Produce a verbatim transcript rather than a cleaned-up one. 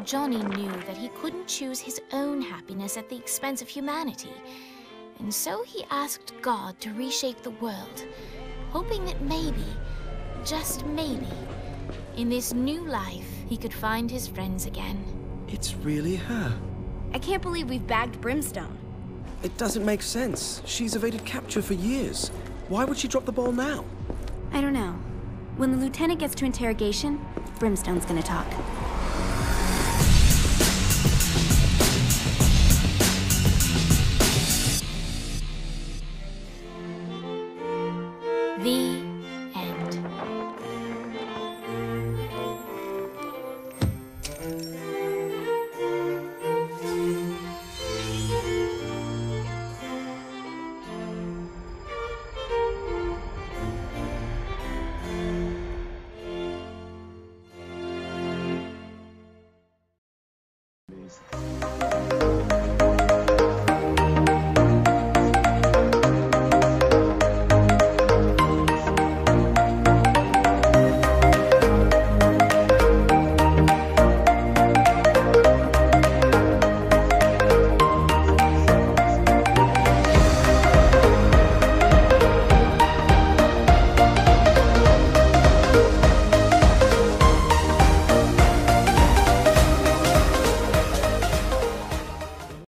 Johnny knew that he couldn't choose his own happiness at the expense of humanity. And so he asked God to reshape the world, hoping that maybe, just maybe, in this new life, he could find his friends again. It's really her. I can't believe we've bagged Brimstone. It doesn't make sense. She's evaded capture for years. Why would she drop the ball now? I don't know. When the lieutenant gets to interrogation, Brimstone's gonna talk. The end. Amazing.